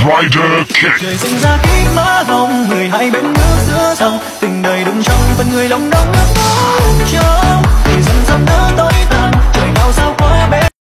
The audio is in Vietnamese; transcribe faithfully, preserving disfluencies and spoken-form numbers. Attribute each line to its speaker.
Speaker 1: Rider Kick.
Speaker 2: Trời sinh ra kính mã vòng, người hai bên nước giữa dòng tình